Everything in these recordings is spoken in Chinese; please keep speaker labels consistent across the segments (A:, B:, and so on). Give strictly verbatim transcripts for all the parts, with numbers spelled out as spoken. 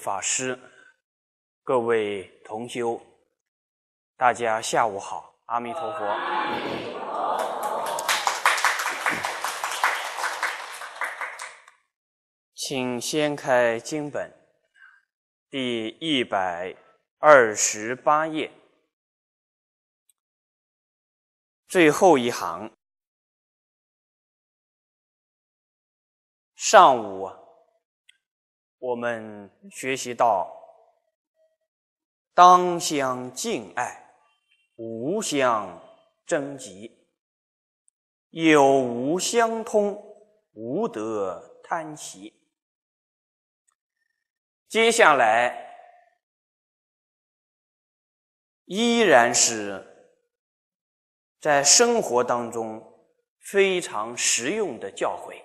A: 法师、各位同修，大家下午好，阿弥陀佛。请掀开经本，第一百二十八页，最后一行。上午啊，我们学习到当相敬爱，无相争嫉，有无相通，无得贪喜。接下来依然是在生活当中非常实用的教诲。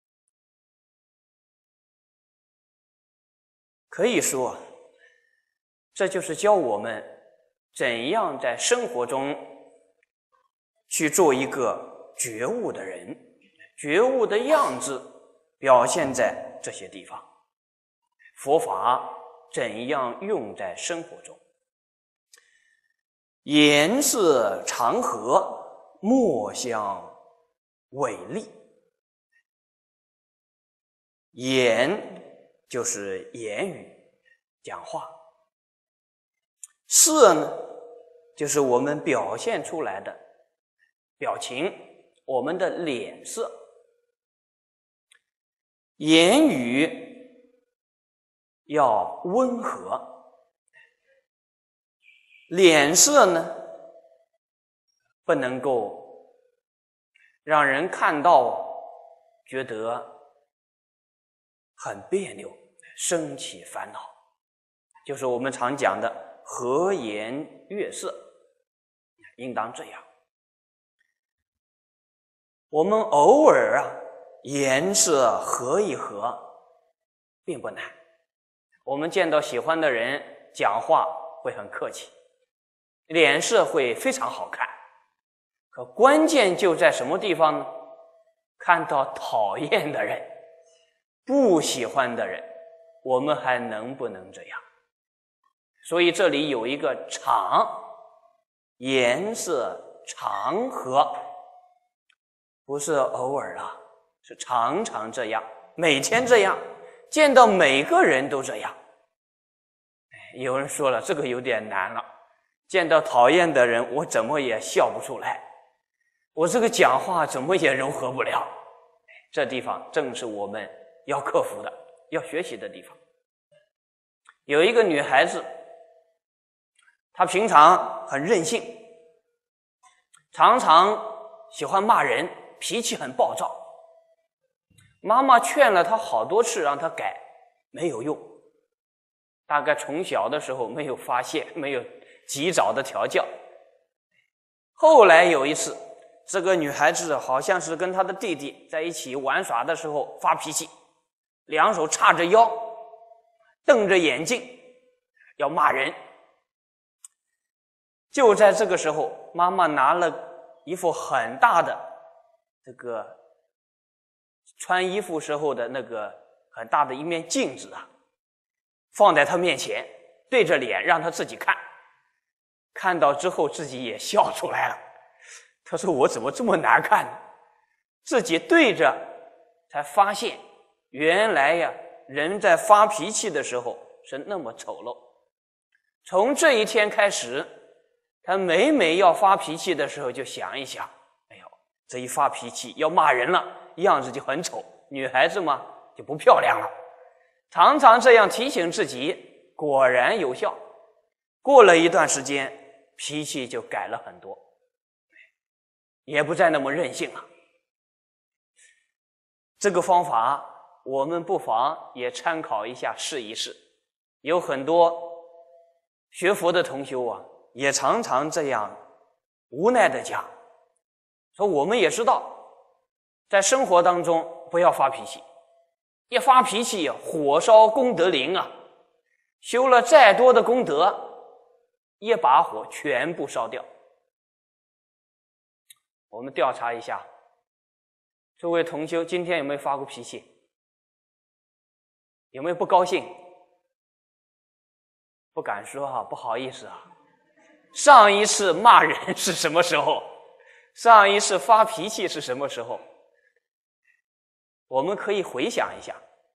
A: 可以说，这就是教我们怎样在生活中去做一个觉悟的人，觉悟的样子表现在这些地方。佛法怎样用在生活中？言色常和，莫相违逆。言就是言语讲话，色呢就是我们表现出来的表情，我们的脸色。言语要温和，脸色呢不能够让人看到觉得很别扭，生起烦恼，就是我们常讲的和颜悦色，应当这样。我们偶尔啊颜色和一和并不难，我们见到喜欢的人讲话会很客气，脸色会非常好看。可关键就在什么地方呢？看到讨厌的人，不喜欢的人，我们还能不能这样？所以这里有一个常，颜色常和，不是偶尔啊，是常常这样，每天这样，见到每个人都这样。有人说了，这个有点难了，见到讨厌的人我怎么也笑不出来，我这个讲话怎么也柔和不了。这地方正是我们要克服的，要学习的地方。有一个女孩子，她平常很任性，常常喜欢骂人，脾气很暴躁。妈妈劝了她好多次让她改，没有用。大概从小的时候没有发现，没有及早的调教。后来有一次，这个女孩子好像是跟她的弟弟在一起玩耍的时候发脾气，两手叉着腰，瞪着眼睛要骂人。就在这个时候，妈妈拿了一副很大的这个穿衣服时候的那个很大的一面镜子啊，放在她面前，对着脸让她自己看。看到之后自己也笑出来了，她说我怎么这么难看呢？自己对着才发现，原来呀，人在发脾气的时候是那么丑陋。从这一天开始，他每每要发脾气的时候就想一想，哎呦，这一发脾气要骂人了，样子就很丑，女孩子嘛就不漂亮了。常常这样提醒自己，果然有效。过了一段时间，脾气就改了很多，也不再那么任性了。这个方法我们不妨也参考一下，试一试。有很多学佛的同修啊，也常常这样无奈的讲，说我们也知道在生活当中不要发脾气，一发脾气火烧功德林啊，修了再多的功德，一把火全部烧掉。我们调查一下，诸位同修今天有没有发过脾气？有没有不高兴？ 不敢说啊，不好意思啊。上一次骂人是什么时候？上一次发脾气是什么时候？我们可以回想一下，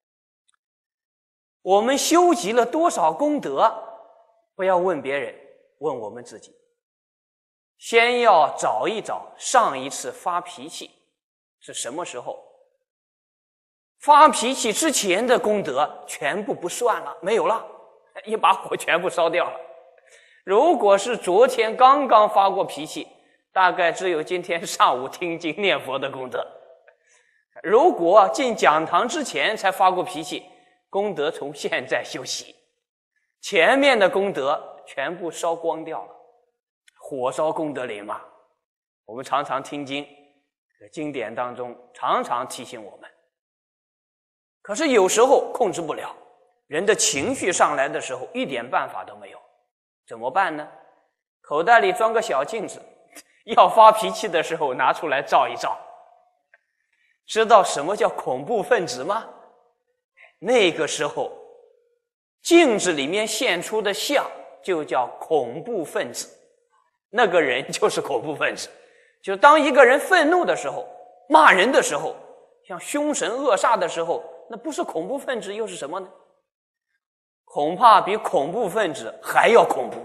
A: 我们修集了多少功德？不要问别人，问我们自己。先要找一找上一次发脾气是什么时候。发脾气之前的功德全部不算了，没有了，一把火全部烧掉了。如果是昨天刚刚发过脾气，大概只有今天上午听经念佛的功德。如果进讲堂之前才发过脾气，功德从现在修习，前面的功德全部烧光掉了。火烧功德林嘛，我们常常听经，经典当中常常提醒我们。可是有时候控制不了，人的情绪上来的时候一点办法都没有，怎么办呢？口袋里装个小镜子，要发脾气的时候拿出来照一照。知道什么叫恐怖分子吗？那个时候镜子里面现出的像就叫恐怖分子，那个人就是恐怖分子。就当一个人愤怒的时候，骂人的时候，像凶神恶煞的时候，那不是恐怖分子又是什么呢？恐怕比恐怖分子还要恐怖。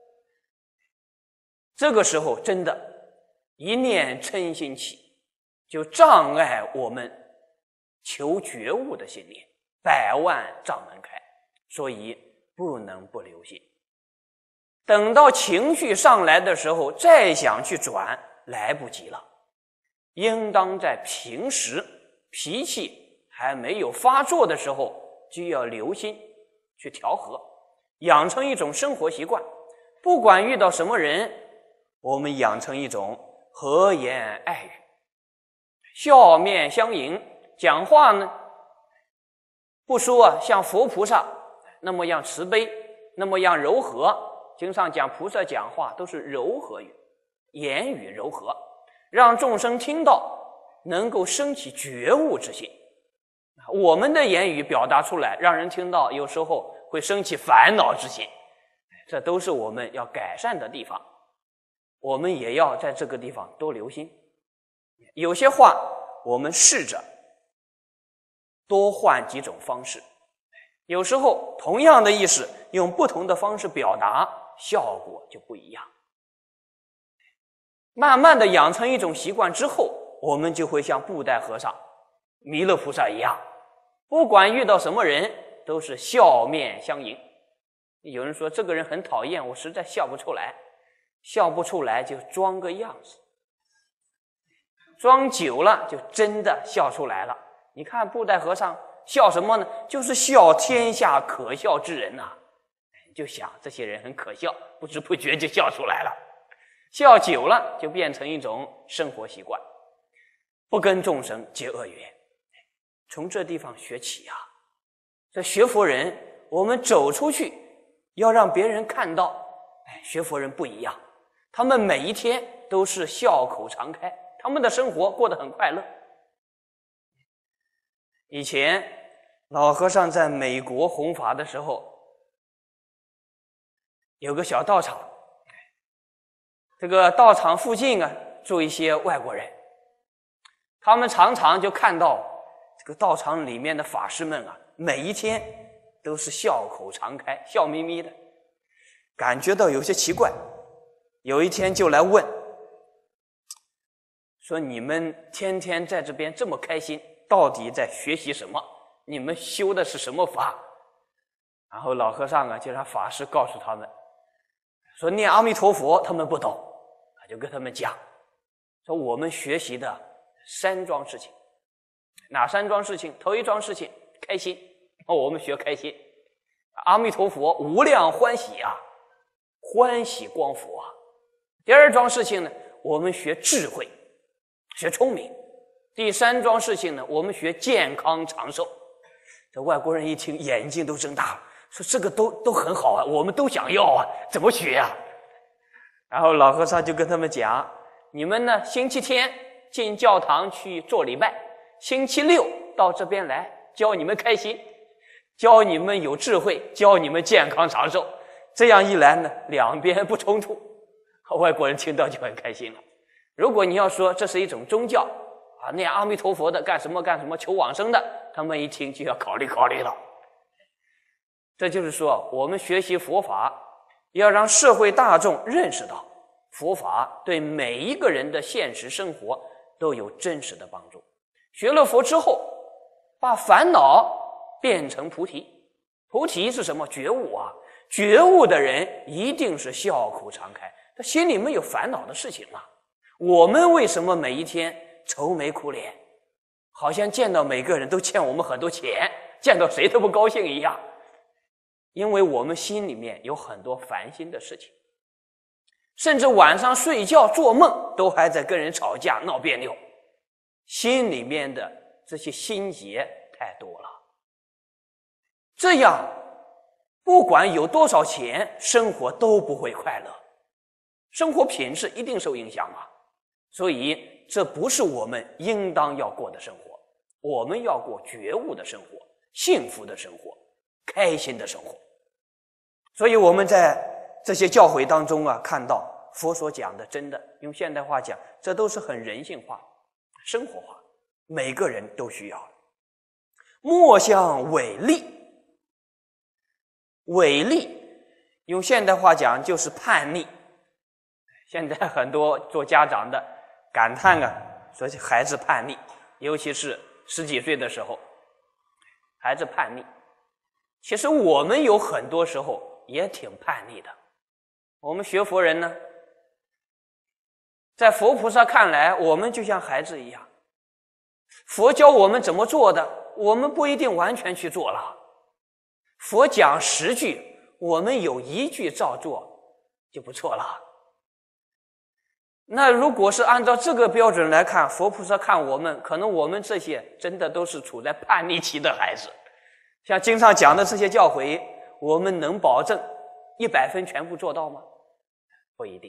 A: 这个时候真的一念嗔心起，就障碍我们求觉悟的心念，百万障门开，所以不能不留心。等到情绪上来的时候，再想去转来不及了，应当在平时脾气还没有发作的时候就要留心去调和，养成一种生活习惯。不管遇到什么人，我们养成一种和颜爱语，笑面相迎。讲话呢，不说啊像佛菩萨那么样慈悲，那么样柔和。经上讲菩萨讲话都是柔和语，言语柔和，让众生听到能够升起觉悟之心。我们的言语表达出来，让人听到有时候会升起烦恼之心，这都是我们要改善的地方。我们也要在这个地方多留心。有些话我们试着多换几种方式，有时候同样的意思用不同的方式表达，效果就不一样。慢慢的养成一种习惯之后，我们就会像布袋和尚、弥勒菩萨一样，不管遇到什么人都是笑面相迎。有人说这个人很讨厌，我实在笑不出来。笑不出来就装个样子，装久了就真的笑出来了。你看布袋和尚笑什么呢？就是笑天下可笑之人啊。你就想这些人很可笑，不知不觉就笑出来了。笑久了就变成一种生活习惯，不跟众生结恶缘。从这地方学起啊。这学佛人，我们走出去要让别人看到，哎，学佛人不一样，他们每一天都是笑口常开，他们的生活过得很快乐。以前老和尚在美国弘法的时候，有个小道场，这个道场附近啊住一些外国人，他们常常就看到这个道场里面的法师们啊，每一天都是笑口常开，笑眯眯的，感觉到有些奇怪。有一天就来问，说你们天天在这边这么开心，到底在学习什么？你们修的是什么法？然后老和尚啊就让法师告诉他们，说念阿弥陀佛他们不懂，他就跟他们讲，说我们学习的三桩事情。哪三桩事情？头一桩事情开心，我们学开心，阿弥陀佛无量欢喜啊，欢喜光佛啊。第二桩事情呢，我们学智慧，学聪明。第三桩事情呢，我们学健康长寿。这外国人一听眼睛都睁大了，说这个都都很好啊，我们都想要啊，怎么学啊？然后老和尚就跟他们讲，你们呢星期天进教堂去做礼拜，星期六到这边来教你们开心，教你们有智慧，教你们健康长寿。 这样一来呢，两边不冲突，外国人听到就很开心了。如果你要说这是一种宗教啊，念阿弥陀佛的干什么干什么求往生的，他们一听就要考虑考虑了。这就是说，我们学习佛法要让社会大众认识到佛法对每一个人的现实生活都有真实的帮助。学了佛之后，把烦恼变成菩提。菩提是什么？觉悟啊！觉悟的人一定是笑口常开，他心里没有烦恼的事情了。我们为什么每一天愁眉苦脸，好像见到每个人都欠我们很多钱，见到谁都不高兴一样？因为我们心里面有很多烦心的事情，甚至晚上睡觉做梦都还在跟人吵架闹别扭，心里面的这些心结太多了。这样不管有多少钱，生活都不会快乐，生活品质一定受影响嘛。所以这不是我们应当要过的生活，我们要过觉悟的生活，幸福的生活，开心的生活。所以我们在这些教诲当中啊，看到佛所讲的，真的用现代话讲，这都是很人性化、生活化，每个人都需要。莫向违逆，违逆用现代话讲就是叛逆。现在很多做家长的感叹啊，说孩子叛逆，尤其是十几岁的时候，孩子叛逆。其实我们有很多时候也挺叛逆的。我们学佛人呢，在佛菩萨看来，我们就像孩子一样。佛教我们怎么做的，我们不一定完全去做了。佛讲十句，我们有一句照做就不错了。那如果是按照这个标准来看，佛菩萨看我们，可能我们这些真的都是处在叛逆期的孩子。像经上讲的这些教诲，我们能保证一百分全部做到吗？不一定。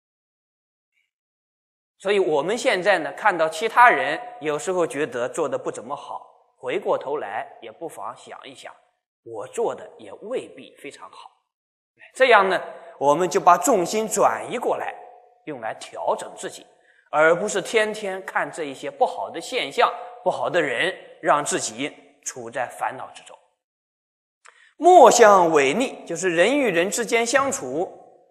A: 所以我们现在呢，看到其他人有时候觉得做得不怎么好，回过头来也不妨想一想，我做的也未必非常好。这样呢，我们就把重心转移过来，用来调整自己，而不是天天看这一些不好的现象、不好的人，让自己处在烦恼之中。莫向违逆，就是人与人之间相处，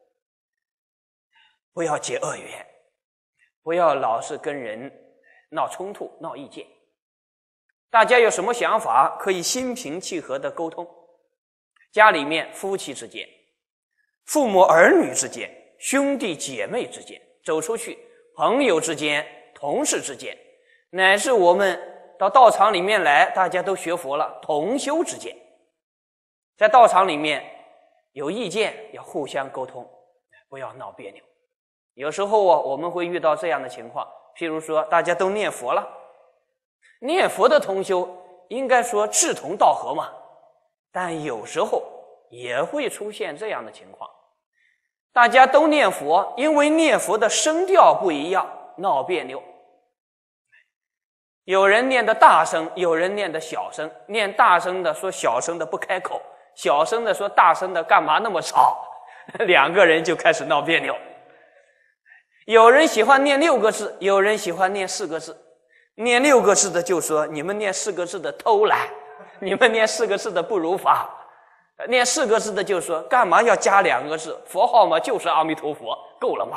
A: 不要结恶缘，不要老是跟人闹冲突、闹意见。大家有什么想法，可以心平气和的沟通。家里面夫妻之间、父母儿女之间、兄弟姐妹之间，走出去朋友之间、同事之间，乃至我们到道场里面来，大家都学佛了，同修之间，在道场里面有意见要互相沟通，不要闹别扭。有时候啊，我们会遇到这样的情况，譬如说大家都念佛了，念佛的同修应该说志同道合嘛，但有时候也会出现这样的情况，大家都念佛，因为念佛的声调不一样，闹别扭。有人念的大声，有人念的小声，念大声的说小声的不开口，小声的说大声的干嘛那么吵，两个人就开始闹别扭。有人喜欢念六个字，有人喜欢念四个字。念六个字的就说你们念四个字的偷懒，你们念四个字的不如法。念四个字的就说干嘛要加两个字，佛号嘛就是阿弥陀佛，够了嘛。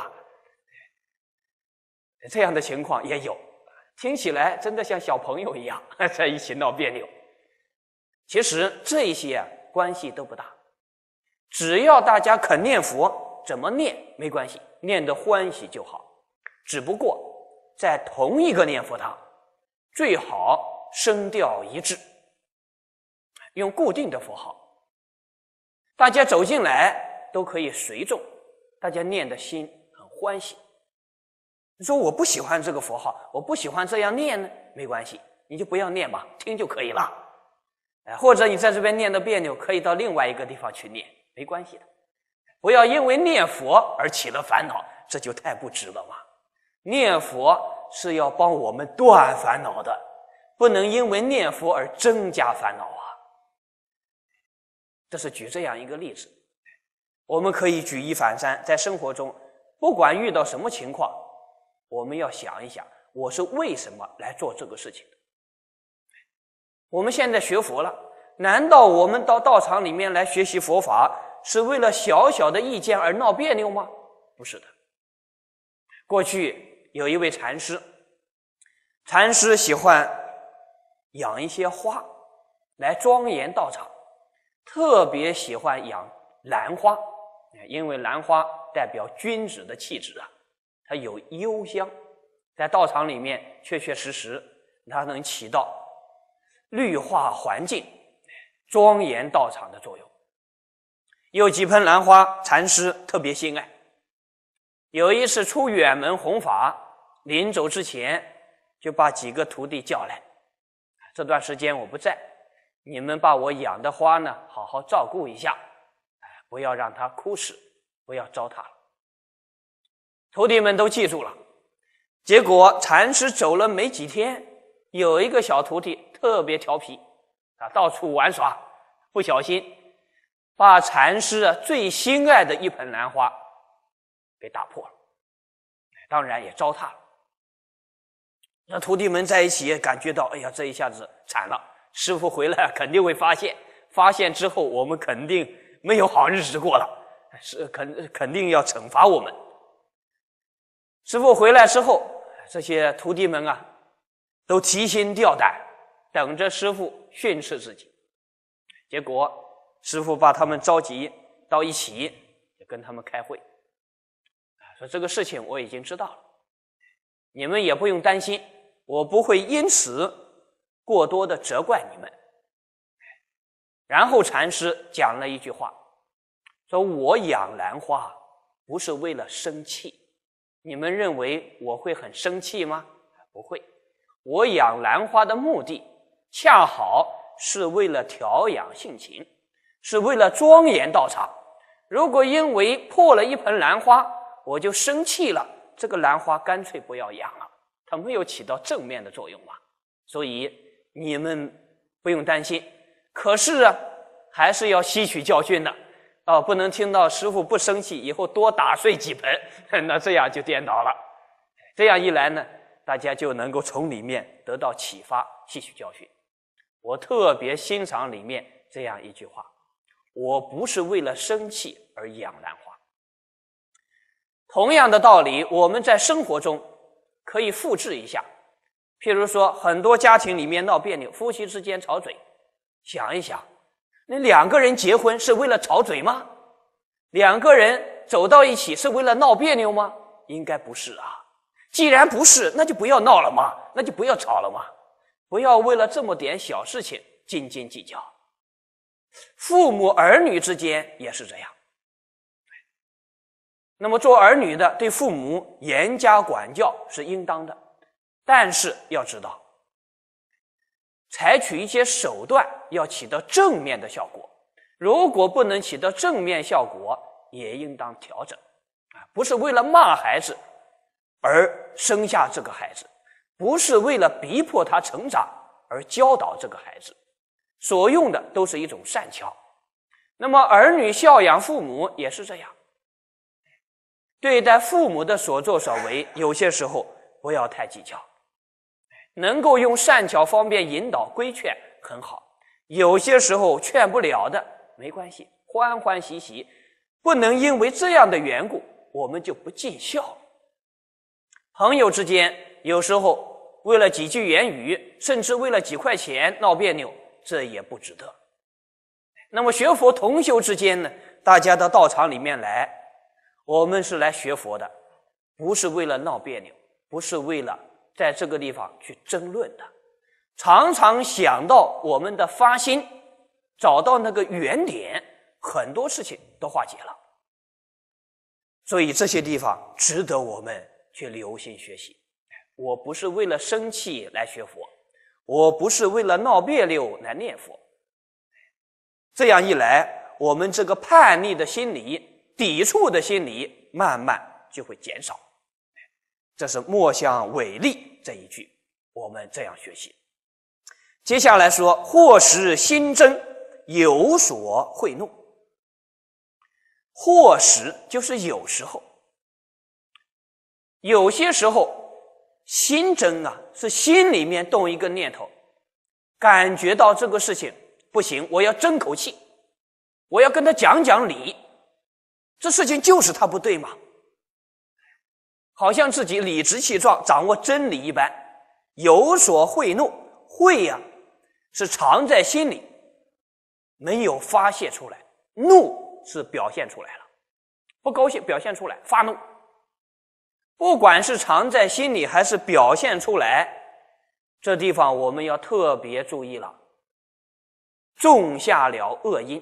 A: 这样的情况也有，听起来真的像小朋友一样在一起闹别扭。其实这些关系都不大，只要大家肯念佛，怎么念没关系，念得欢喜就好。只不过在同一个念佛堂，最好声调一致，用固定的佛号，大家走进来都可以随众，大家念的心很欢喜。你说我不喜欢这个佛号，我不喜欢这样念呢，没关系，你就不要念吧，听就可以了。或者你在这边念的别扭，可以到另外一个地方去念，没关系的。不要因为念佛而起了烦恼，这就太不值了嘛。念佛是要帮我们断烦恼的，不能因为念佛而增加烦恼啊。这是举这样一个例子。 我们可以举一反三，在生活中不管遇到什么情况，我们要想一想，我是为什么来做这个事情的。我们现在学佛了，难道我们到道场里面来学习佛法是为了小小的意见而闹别扭吗？不是的。过去有一位禅师，禅师喜欢养一些花来庄严道场，特别喜欢养兰花，因为兰花代表君子的气质啊，它有幽香，在道场里面确确实实它能起到绿化环境、庄严道场的作用。有几盆兰花，禅师特别心爱。有一次出远门弘法，临走之前就把几个徒弟叫来，这段时间我不在，你们把我养的花呢好好照顾一下，不要让它枯死，不要糟蹋了。徒弟们都记住了。结果禅师走了没几天，有一个小徒弟特别调皮，他到处玩耍，不小心把禅师啊最心爱的一盆兰花给打破了，当然也糟蹋了。那徒弟们在一起感觉到，哎呀，这一下子惨了，师父回来肯定会发现，发现之后我们肯定没有好日子过了，是肯肯定要惩罚我们。师父回来之后，这些徒弟们啊都提心吊胆，等着师父训斥自己。结果师父把他们召集到一起，跟他们开会，说这个事情我已经知道了，你们也不用担心，我不会因此过多的责怪你们。然后禅师讲了一句话，说我养兰花不是为了生气，你们认为我会很生气吗？不会，我养兰花的目的恰好是为了调养性情，是为了庄严道场。如果因为破了一盆兰花我就生气了，这个兰花干脆不要养了，它没有起到正面的作用嘛。所以你们不用担心，可是啊还是要吸取教训的哦，不能听到师父不生气以后多打碎几盆，那这样就颠倒了。这样一来呢，大家就能够从里面得到启发，吸取教训。我特别欣赏里面这样一句话，我不是为了生气而养兰花。同样的道理，我们在生活中可以复制一下。譬如说很多家庭里面闹别扭，夫妻之间吵嘴，想一想，那两个人结婚是为了吵嘴吗？两个人走到一起是为了闹别扭吗？应该不是啊。既然不是，那就不要闹了嘛，那就不要吵了嘛，不要为了这么点小事情斤斤计较。父母儿女之间也是这样。那么做儿女的对父母严加管教是应当的，但是要知道采取一些手段要起到正面的效果，如果不能起到正面效果也应当调整。不是为了骂孩子而生下这个孩子，不是为了逼迫他成长而教导这个孩子，所用的都是一种善巧。那么儿女孝养父母也是这样，对待父母的所作所为，有些时候不要太计较，能够用善巧方便引导规劝很好，有些时候劝不了的没关系，欢欢喜喜，不能因为这样的缘故我们就不尽孝。朋友之间有时候为了几句言语，甚至为了几块钱闹别扭，这也不值得。那么学佛同修之间呢，大家到道场里面来，我们是来学佛的，不是为了闹别扭，不是为了在这个地方去争论的。常常想到我们的发心，找到那个原点，很多事情都化解了。所以这些地方值得我们去留心学习。我不是为了生气来学佛，我不是为了闹别扭来念佛。这样一来，我们这个叛逆的心理、抵触的心理慢慢就会减少。这是莫向违利这一句，我们这样学习。接下来说，或使心争有所恚怒。 或时就是有时候，有些时候心争啊，是心里面动一个念头，感觉到这个事情不行，我要争口气，我要跟他讲讲理，这事情就是他不对嘛，好像自己理直气壮，掌握真理一般，有所讳怒。讳呀、啊，是藏在心里，没有发泄出来；怒是表现出来了，不高兴表现出来，发怒。不管是藏在心里还是表现出来，这地方我们要特别注意了，种下了恶因。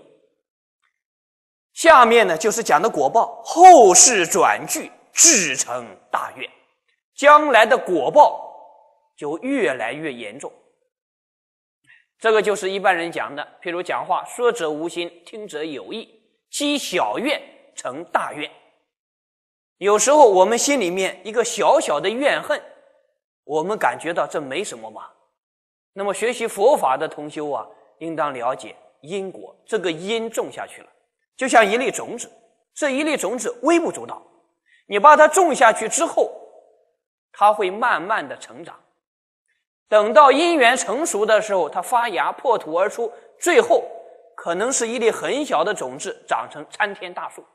A: 下面呢就是讲的果报，后世转聚，至成大怨，将来的果报就越来越严重。这个就是一般人讲的，譬如讲话，说者无心，听者有意，积小怨成大怨。有时候我们心里面一个小小的怨恨，我们感觉到这没什么嘛。那么学习佛法的同修啊，应当了解因果，这个因种下去了，就像一粒种子，这一粒种子微不足道，你把它种下去之后，它会慢慢的成长，等到因缘成熟的时候，它发芽破土而出，最后可能是一粒很小的种子长成参天大树。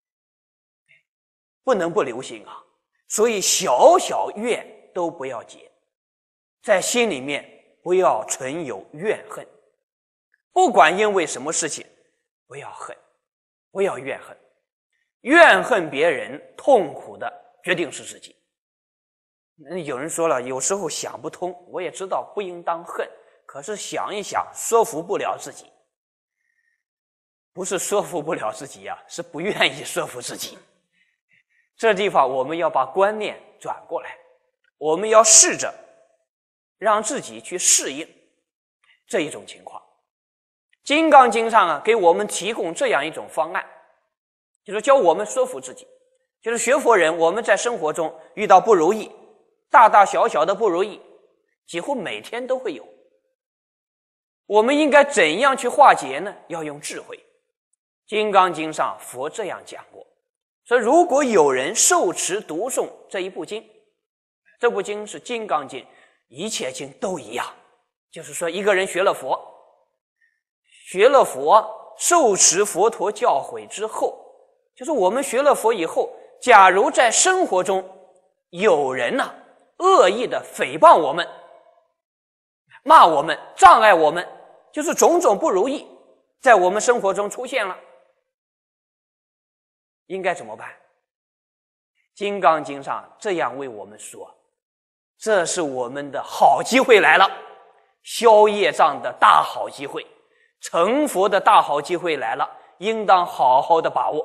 A: 不能不留心啊，所以小小怨都不要结，在心里面不要存有怨恨，不管因为什么事情，不要恨，不要怨恨，怨恨别人痛苦的决定是自己。有人说了，有时候想不通，我也知道不应当恨，可是想一想说服不了自己。不是说服不了自己啊，是不愿意说服自己。这地方我们要把观念转过来，我们要试着让自己去适应这一种情况。金刚经上啊，给我们提供这样一种方案，就是教我们说服自己。就是学佛人，我们在生活中遇到不如意，大大小小的不如意，几乎每天都会有。我们应该怎样去化解呢？要用智慧。金刚经上佛这样讲过，说如果有人受持读诵这一部经，这部经是金刚经，一切经都一样，就是说一个人学了佛，学了佛，受持佛陀教诲之后，就是我们学了佛以后，假如在生活中有人呢、啊、恶意的诽谤我们，骂我们，障碍我们，就是种种不如意在我们生活中出现了，应该怎么办？金刚经上这样为我们说，这是我们的好机会来了，消业障的大好机会，成佛的大好机会来了，应当好好的把握。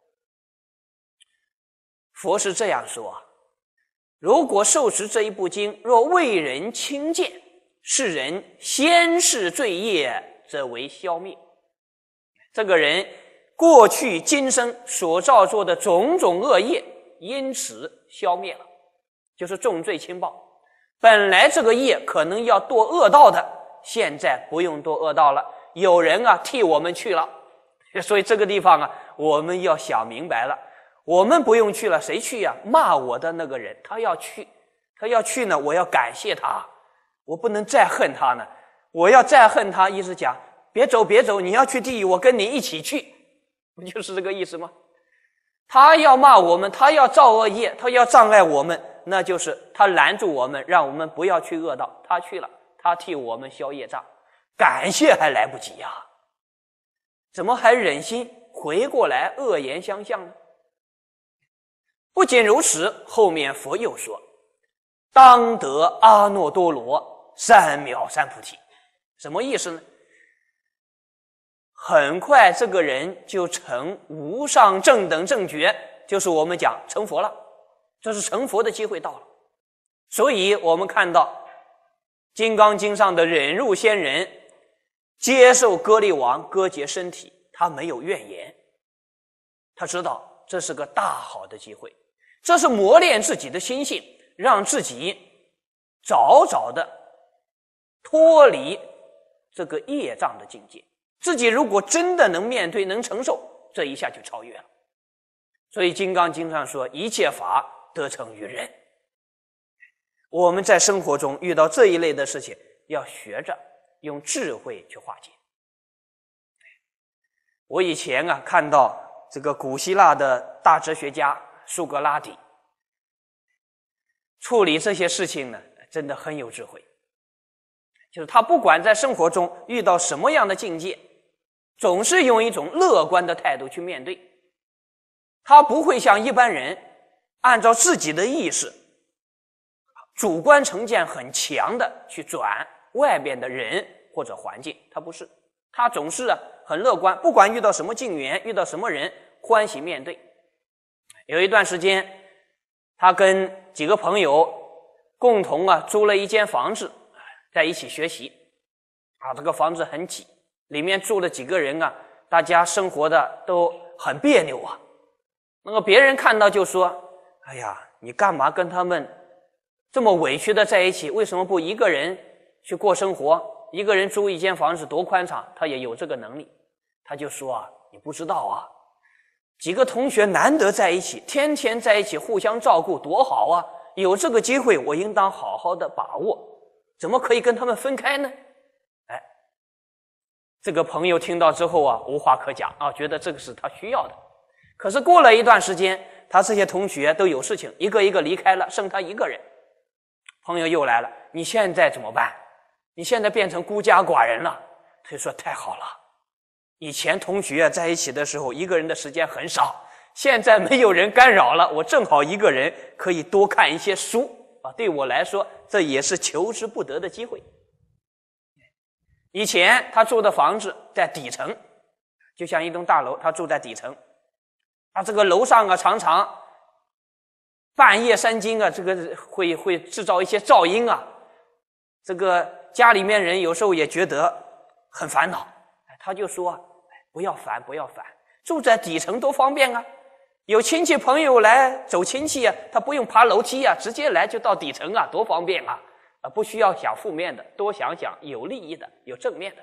A: 佛是这样说，如果受持这一部经，若为人轻贱，是人先世罪业则为消灭。这个人过去今生所造作的种种恶业，因此消灭了，就是重罪轻报。本来这个业可能要堕恶道的，现在不用堕恶道了，有人啊替我们去了。所以这个地方啊，我们要想明白了，我们不用去了，谁去呀、啊？骂我的那个人，他要去，他要去呢，我要感谢他，我不能再恨他呢。我要再恨他，意思讲别走别走，你要去地狱，我跟你一起去，不就是这个意思吗？他要骂我们，他要造恶业，他要障碍我们，那就是他拦住我们，让我们不要去恶道，他去了，他替我们消业障，感谢还来不及呀、啊，怎么还忍心回过来恶言相向呢？不仅如此，后面佛又说，当得阿耨多罗三藐三菩提。什么意思呢？很快这个人就成无上正等正觉，就是我们讲成佛了，这是成佛的机会到了。所以我们看到金刚经上的忍辱仙人接受割力王割截身体，他没有怨言，他知道这是个大好的机会，这是磨练自己的心性，让自己早早的脱离这个业障的境界。自己如果真的能面对能承受，这一下就超越了。 所以《金刚经》上说，一切法得成于人。我们在生活中遇到这一类的事情，要学着用智慧去化解。我以前啊看到这个古希腊的大哲学家苏格拉底处理这些事情呢，真的很有智慧。就是他不管在生活中遇到什么样的境界，总是用一种乐观的态度去面对。他不会像一般人按照自己的意识主观成见很强的去转外边的人或者环境，他不是，他总是啊很乐观，不管遇到什么境缘，遇到什么人，欢喜面对。有一段时间，他跟几个朋友共同啊租了一间房子，在一起学习啊，这个房子很挤，里面住了几个人啊，大家生活的都很别扭啊。那个别人看到就说：“哎呀，你干嘛跟他们这么委屈的在一起？为什么不一个人去过生活？一个人租一间房子多宽敞，他也有这个能力。”他就说啊：“你不知道啊，几个同学难得在一起，天天在一起互相照顾，多好啊！有这个机会，我应当好好的把握，怎么可以跟他们分开呢？”哎，这个朋友听到之后啊，无话可讲啊，觉得这个是他需要的。可是过了一段时间，他这些同学都有事情，一个一个离开了，剩他一个人。朋友又来了：“你现在怎么办？你现在变成孤家寡人了。”他就说：“太好了，以前同学在一起的时候，一个人的时间很少，现在没有人干扰了，我正好一个人可以多看一些书啊，对我来说这也是求之不得的机会。”以前他住的房子在底层，就像一栋大楼，他住在底层啊，这个楼上啊常常半夜三更啊，这个会会制造一些噪音啊，这个家里面人有时候也觉得很烦恼，他就说：“不要烦，不要烦，住在底层多方便啊！有亲戚朋友来走亲戚啊，他不用爬楼梯啊，直接来就到底层啊，多方便啊！啊，不需要想负面的，多想想有利益的，有正面的。”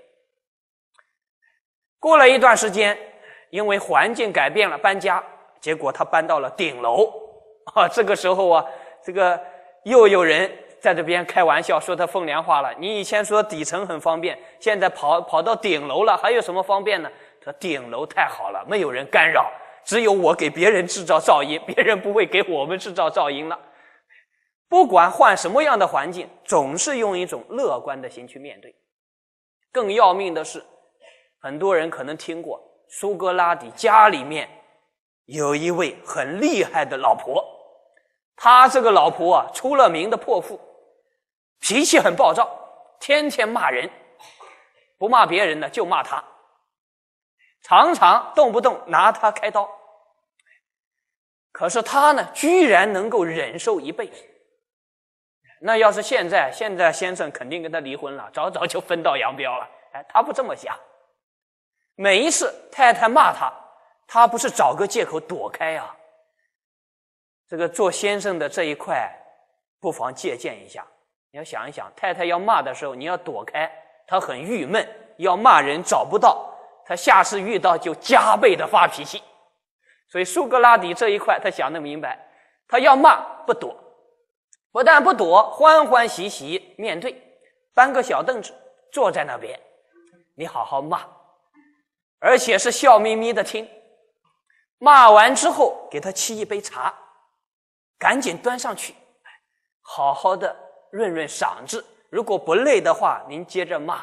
A: 过了一段时间，因为环境改变了，搬家，结果他搬到了顶楼啊。这个时候啊，这个又有人在这边开玩笑说他风凉话了：“你以前说底层很方便，现在跑跑到顶楼了，还有什么方便呢？”他说：“顶楼太好了，没有人干扰，只有我给别人制造噪音，别人不会给我们制造噪音了。”不管换什么样的环境，总是用一种乐观的心去面对。更要命的是，很多人可能听过苏格拉底家里面有一位很厉害的老婆，他这个老婆啊出了名的泼妇，脾气很暴躁，天天骂人，不骂别人呢就骂他，常常动不动拿他开刀。可是他呢居然能够忍受一辈子。那要是现在现在先生肯定跟他离婚了，早早就分道扬镳了。哎，他不这么想，每一次太太骂他，他不是找个借口躲开啊。这个做先生的这一块不妨借鉴一下。你要想一想，太太要骂的时候你要躲开，他很郁闷，要骂人找不到，他下次遇到就加倍的发脾气。所以苏格拉底这一块他想得明白，他要骂不躲，不但不躲，欢欢喜喜面对，搬个小凳子坐在那边，你好好骂，而且是笑眯眯的听。骂完之后给他沏一杯茶，赶紧端上去，好好的润润嗓子，如果不累的话您接着骂。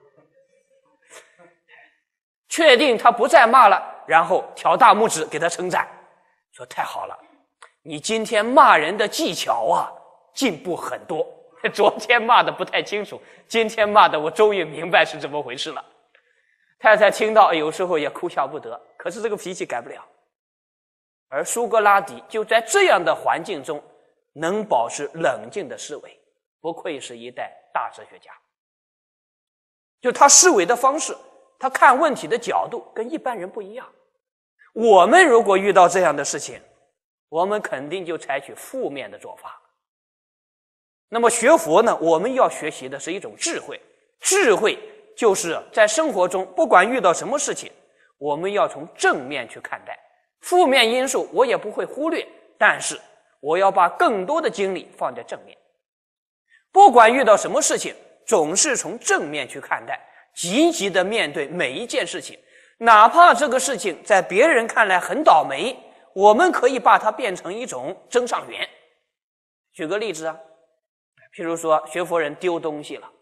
A: 确定他不再骂了，然后挑大拇指给他称赞，说太好了，你今天骂人的技巧啊进步很多，昨天骂的不太清楚，今天骂的我终于明白是怎么回事了。太太听到有时候也哭笑不得，可是这个脾气改不了。而苏格拉底就在这样的环境中能保持冷静的思维，不愧是一代大哲学家。就他思维的方式，他看问题的角度跟一般人不一样。我们如果遇到这样的事情，我们肯定就采取负面的做法。那么学佛呢，我们要学习的是一种智慧，智慧就是在生活中不管遇到什么事情，我们要从正面去看待， 负面因素我也不会忽略，但是我要把更多的精力放在正面。不管遇到什么事情，总是从正面去看待，积极的面对每一件事情，哪怕这个事情在别人看来很倒霉，我们可以把它变成一种增上缘。举个例子啊，譬如说学佛人丢东西了，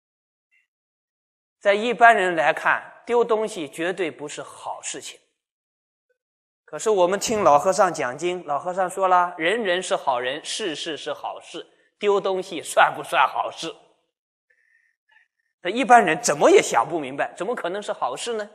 A: 在一般人来看，丢东西绝对不是好事情。可是我们听老和尚讲经，老和尚说了，人人是好人，事事是好事，丢东西算不算好事？那一般人怎么也想不明白，怎么可能是好事呢？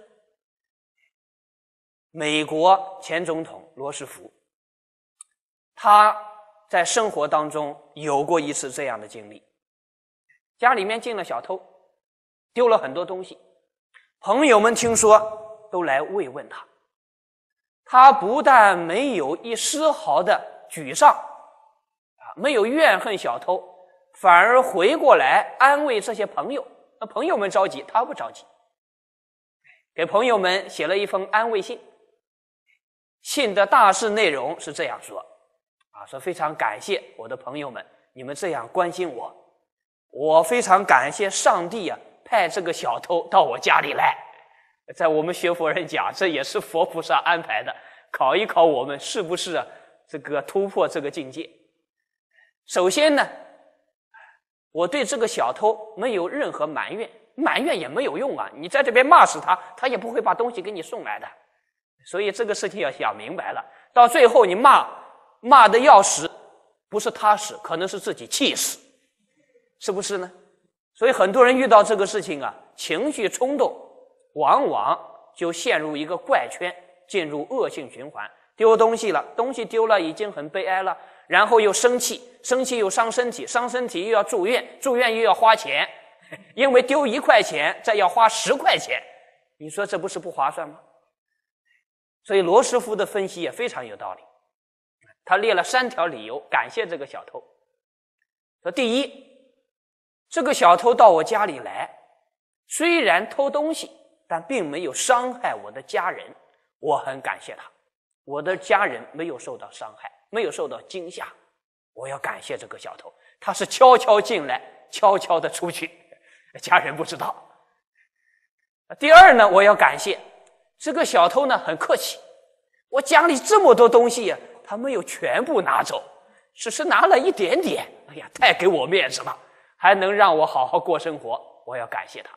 A: 美国前总统罗斯福，他在生活当中有过一次这样的经历，家里面进了小偷，丢了很多东西，朋友们听说都来慰问他，他不但没有一丝毫的沮丧，没有怨恨小偷，反而回过来安慰这些朋友。那朋友们着急，他不着急，给朋友们写了一封安慰信。信的大致内容是这样说啊，说非常感谢我的朋友们，你们这样关心我，我非常感谢上帝啊，派这个小偷到我家里来。在我们学佛人讲，这也是佛菩萨安排的，考一考我们是不是、啊、这个突破这个境界。首先呢，我对这个小偷没有任何埋怨，埋怨也没有用啊，你在这边骂死他，他也不会把东西给你送来的。所以这个事情要想明白了，到最后你骂骂的要死，不是他死，可能是自己气死，是不是呢？所以很多人遇到这个事情啊，情绪冲动，往往就陷入一个怪圈，进入恶性循环。丢东西了，东西丢了已经很悲哀了，然后又生气，生气又伤身体，伤身体又要住院，住院又要花钱，因为丢一块钱再要花十块钱，你说这不是不划算吗？所以罗斯福的分析也非常有道理，他列了三条理由感谢这个小偷。说第一，这个小偷到我家里来，虽然偷东西，但并没有伤害我的家人，我很感谢他，我的家人没有受到伤害，没有受到惊吓，我要感谢这个小偷，他是悄悄进来，悄悄的出去，家人不知道。第二呢，我要感谢这个小偷呢，很客气，我家里这么多东西呀、啊，他没有全部拿走，只是拿了一点点，哎呀，太给我面子了，还能让我好好过生活，我要感谢他。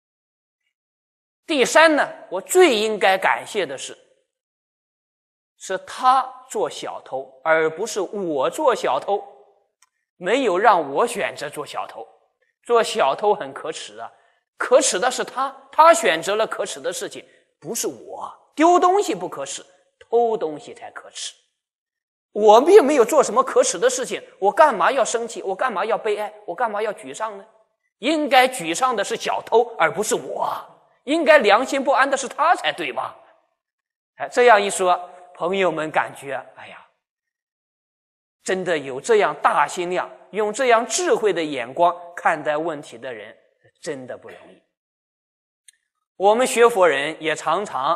A: 第三呢，我最应该感谢的是，是他做小偷，而不是我做小偷，没有让我选择做小偷。做小偷很可耻啊，可耻的是他，他选择了可耻的事情，不是我。丢东西不可耻，偷东西才可耻。我并没有做什么可耻的事情，我干嘛要生气？我干嘛要悲哀？我干嘛要沮丧呢？应该沮丧的是小偷，而不是我。应该良心不安的是他才对吧？哎，这样一说，朋友们感觉，哎呀，真的有这样大心量，用这样智慧的眼光看待问题的人，真的不容易。我们学佛人也常常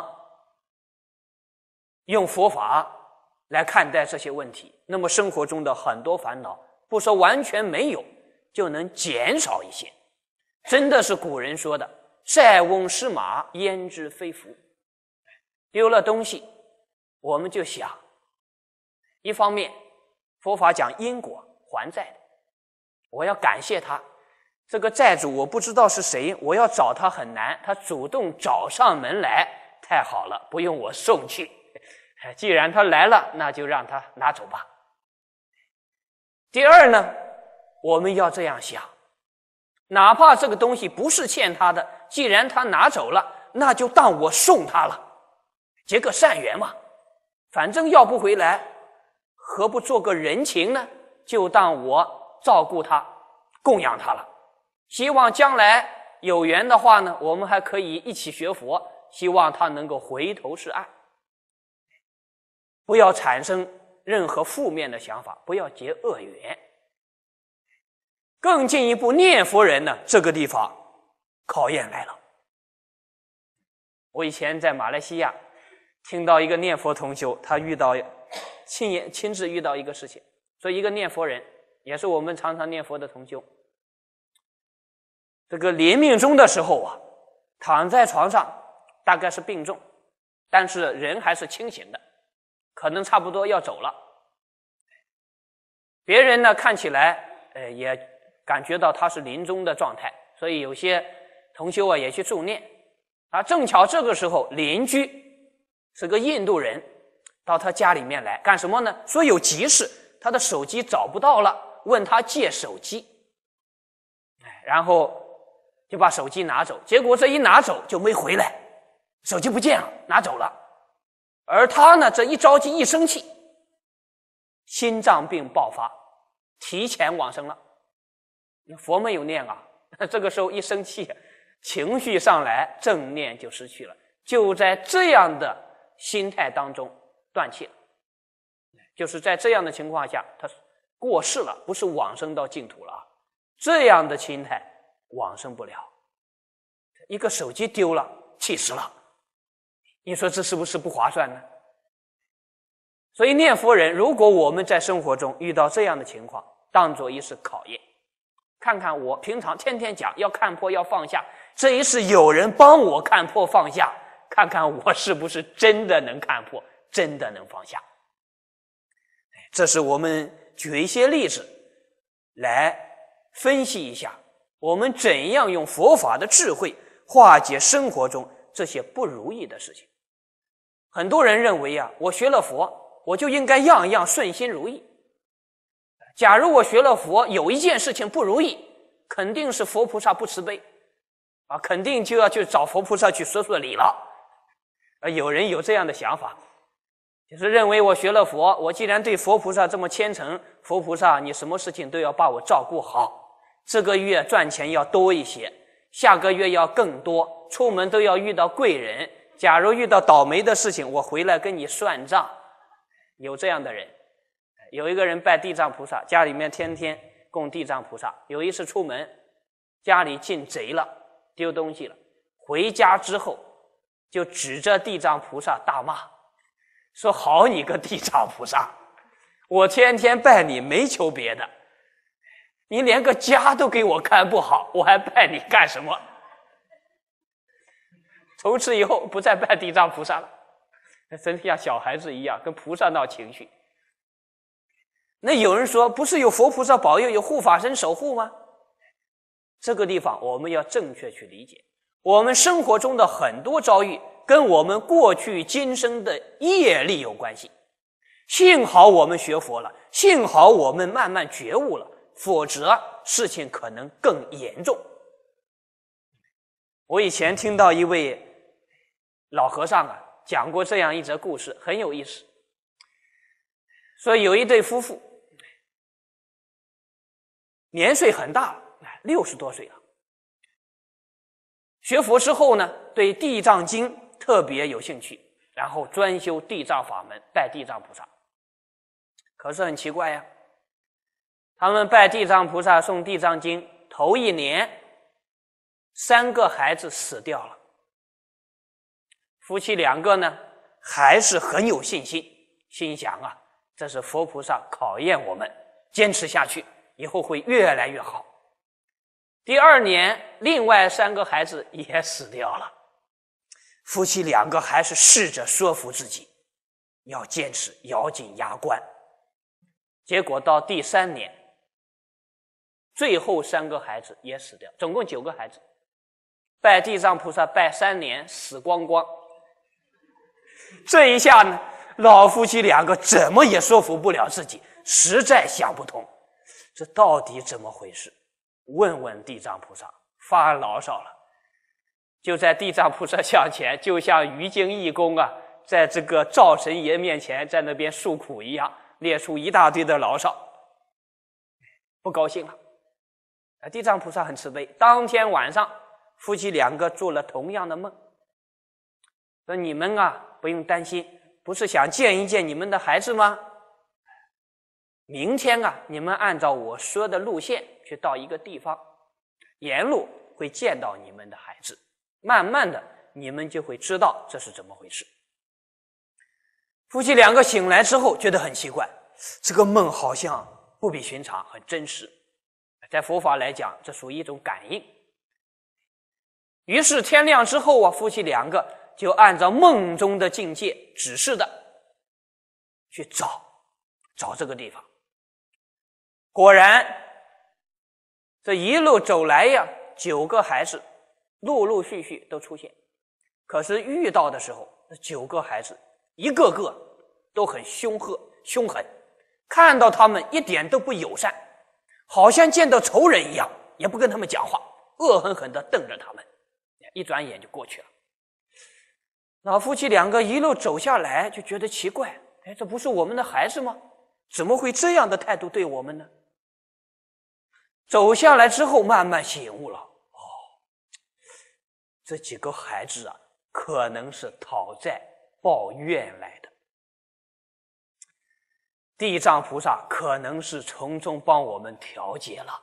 A: 用佛法来看待这些问题，那么生活中的很多烦恼，不说完全没有，就能减少一些。真的是古人说的，塞翁失马，焉知非福。丢了东西，我们就想，一方面佛法讲因果还债的，我要感谢他，这个债主我不知道是谁，我要找他很难，他主动找上门来，太好了，不用我送去，既然他来了，那就让他拿走吧。第二呢，我们要这样想，哪怕这个东西不是欠他的，既然他拿走了，那就当我送他了，结个善缘嘛，反正要不回来，何不做个人情呢？就当我照顾他，供养他了。希望将来有缘的话呢，我们还可以一起学佛，希望他能够回头是岸。不要产生任何负面的想法，不要结恶缘。更进一步，念佛人呢，这个地方考验来了。我以前在马来西亚听到一个念佛同修，他遇到亲眼亲自遇到一个事情，说一个念佛人，也是我们常常念佛的同修，这个临命终的时候啊，躺在床上，大概是病重，但是人还是清醒的，可能差不多要走了。别人呢看起来呃也感觉到他是临终的状态，所以有些同修啊也去助念啊。正巧这个时候邻居是个印度人，到他家里面来干什么呢？说有急事，他的手机找不到了，问他借手机，然后就把手机拿走，结果这一拿走就没回来，手机不见了，拿走了。而他呢这一着急一生气，心脏病爆发，提前往生了。佛没有念啊，这个时候一生气，情绪上来，正念就失去了，就在这样的心态当中断气了。就是在这样的情况下，他过世了，不是往生到净土了啊。这样的心态往生不了。一个手机丢了，气死了，你说这是不是不划算呢？所以念佛人，如果我们在生活中遇到这样的情况，当作一次考验，看看我平常天天讲要看破要放下，这一次有人帮我看破放下，看看我是不是真的能看破，真的能放下。这是我们举一些例子来分析一下，我们怎样用佛法的智慧化解生活中这些不如意的事情。很多人认为啊，我学了佛，我就应该样样顺心如意。假如我学了佛，有一件事情不如意，肯定是佛菩萨不慈悲啊，肯定就要去找佛菩萨去说说理了。啊，有人有这样的想法，就是认为我学了佛，我既然对佛菩萨这么虔诚，佛菩萨你什么事情都要把我照顾好，这个月赚钱要多一些，下个月要更多，出门都要遇到贵人，假如遇到倒霉的事情，我回来跟你算账。有这样的人。有一个人拜地藏菩萨，家里面天天供地藏菩萨，有一次出门，家里进贼了，丢东西了，回家之后就指着地藏菩萨大骂，说好你个地藏菩萨，我天天拜你没求别的，你连个家都给我看不好，我还拜你干什么？从此以后不再拜地藏菩萨了，真像小孩子一样跟菩萨闹情绪。那有人说，不是有佛菩萨保佑，有护法神守护吗？这个地方我们要正确去理解，我们生活中的很多遭遇跟我们过去今生的业力有关系。幸好我们学佛了，幸好我们慢慢觉悟了，否则事情可能更严重。我以前听到一位老和尚啊讲过这样一则故事，很有意思。说有一对夫妇，年岁很大了，六十多岁了。学佛之后呢，对地藏经特别有兴趣，然后专修地藏法门，拜地藏菩萨。可是很奇怪呀，他们拜地藏菩萨诵地藏经头一年，三个孩子死掉了。夫妻两个呢，还是很有信心，心想啊，这是佛菩萨考验我们，坚持下去，以后会越来越好。第二年，另外三个孩子也死掉了，夫妻两个还是试着说服自己，要坚持，咬紧牙关。结果到第三年，最后三个孩子也死掉，总共九个孩子。拜地藏菩萨拜三年，死光光。这一下呢，老夫妻两个怎么也说服不了自己，实在想不通，这到底怎么回事？问问地藏菩萨，发牢骚了。就在地藏菩萨向前，就像愚经义工啊，在这个灶神爷面前在那边诉苦一样，列出一大堆的牢骚，不高兴了。地藏菩萨很慈悲，当天晚上夫妻两个做了同样的梦，说你们啊不用担心，不是想见一见你们的孩子吗？明天啊你们按照我说的路线去到一个地方，沿路会见到你们的孩子，慢慢的你们就会知道这是怎么回事。 夫妻两个醒来之后觉得很奇怪，这个梦好像不比寻常，很真实。在佛法来讲，这属于一种感应。于是天亮之后啊，夫妻两个就按照梦中的境界指示的去找找这个地方。果然这一路走来呀，九个孩子陆陆续续都出现。可是遇到的时候，那九个孩子一个个都很凶恶凶狠，看到他们一点都不友善，好像见到仇人一样，也不跟他们讲话，恶狠狠地瞪着他们，一转眼就过去了。老夫妻两个一路走下来，就觉得奇怪，哎，这不是我们的孩子吗？怎么会这样的态度对我们呢？走下来之后慢慢醒悟了，哦，这几个孩子啊，可能是讨债报怨来的。地藏菩萨可能是从中帮我们调节了。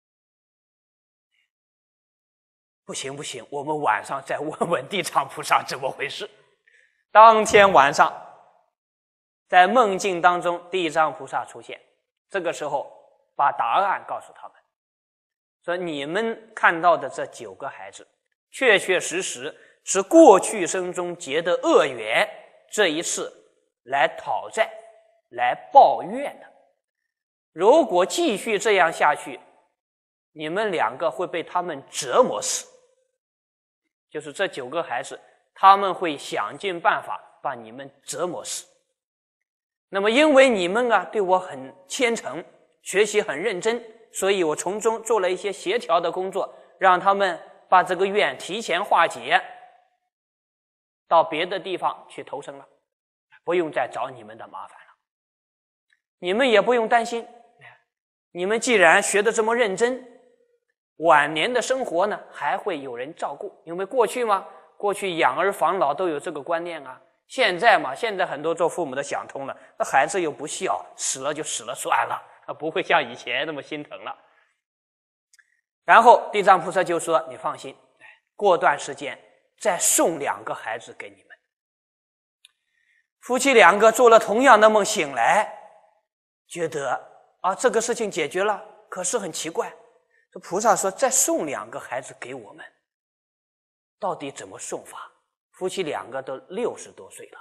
A: 不行不行，我们晚上再问问地藏菩萨怎么回事。当天晚上在梦境当中，地藏菩萨出现，这个时候把答案告诉他们，说你们看到的这九个孩子确确实实是过去生中结的恶缘，这一次来讨债来报怨的。如果继续这样下去，你们两个会被他们折磨死。就是这九个孩子，他们会想尽办法把你们折磨死。那么因为你们啊对我很虔诚，学习很认真，所以我从中做了一些协调的工作，让他们把这个愿提前化解，到别的地方去投生了，不用再找你们的麻烦了。你们也不用担心，你们既然学得这么认真，晚年的生活呢还会有人照顾。因为过去嘛，过去养儿防老都有这个观念啊。现在嘛，现在很多做父母的想通了，那孩子又不孝，死了就死了算了，不会像以前那么心疼了。然后地藏菩萨就说，你放心，过段时间再送两个孩子给你们。夫妻两个做了同样的梦，醒来觉得啊这个事情解决了，可是很奇怪，这菩萨说再送两个孩子给我们，到底怎么送法？夫妻两个都六十多岁了，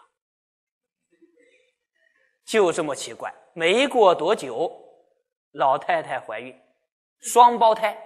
A: 就这么奇怪。没过多久，老太太怀孕，双胞胎，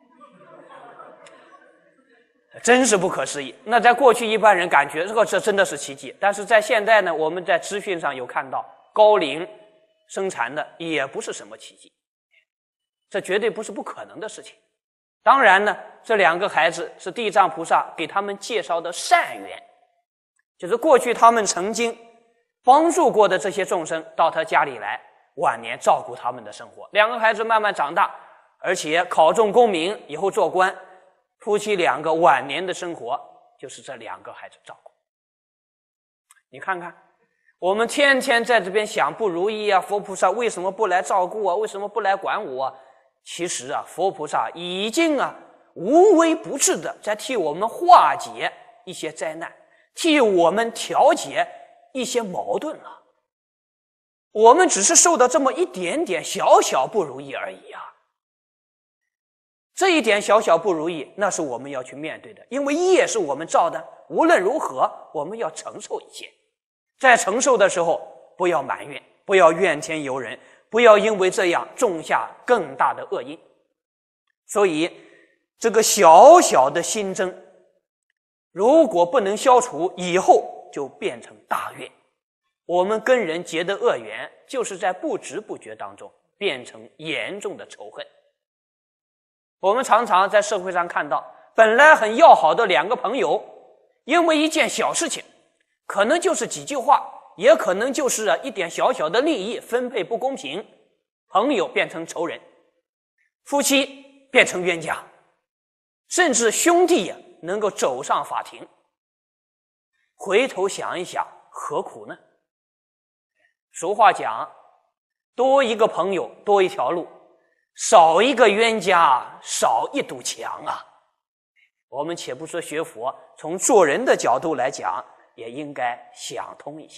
A: 真是不可思议。那在过去一般人感觉这个这真的是奇迹，但是在现在呢，我们在资讯上有看到高龄生产的也不是什么奇迹，这绝对不是不可能的事情。当然呢，这两个孩子是地藏菩萨给他们介绍的善缘，就是过去他们曾经帮助过的这些众生到他家里来，晚年照顾他们的生活。两个孩子慢慢长大，而且考中功名，以后做官，夫妻两个晚年的生活就是这两个孩子照顾。你看看，我们天天在这边想不如意啊，佛菩萨为什么不来照顾啊？为什么不来管我啊？其实啊，佛菩萨已经啊无微不至的在替我们化解一些灾难，替我们调节一些矛盾了。我们只是受到这么一点点小小不如意而已啊。这一点小小不如意，那是我们要去面对的，因为业是我们造的，无论如何我们要承受一切。在承受的时候，不要埋怨，不要怨天尤人，不要因为这样种下更大的恶因。所以这个小小的心争，如果不能消除，以后就变成大怨。我们跟人结的恶缘，就是在不知不觉当中变成严重的仇恨。我们常常在社会上看到，本来很要好的两个朋友，因为一件小事情，可能就是几句话，也可能就是一点小小的利益分配不公平，朋友变成仇人，夫妻变成冤家，甚至兄弟呀能够走上法庭。回头想一想，何苦呢？俗话讲，多一个朋友多一条路，少一个冤家少一堵墙啊。我们且不说学佛，从做人的角度来讲，也应该想通一些。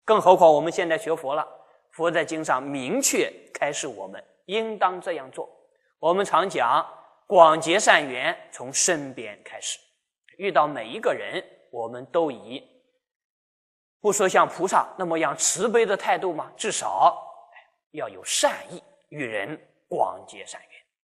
A: 更何况我们现在学佛了，佛在经上明确开示我们应当这样做。我们常讲广结善缘从身边开始，遇到每一个人我们都以不说像菩萨那么样慈悲的态度嘛，至少要有善意，与人广结善缘。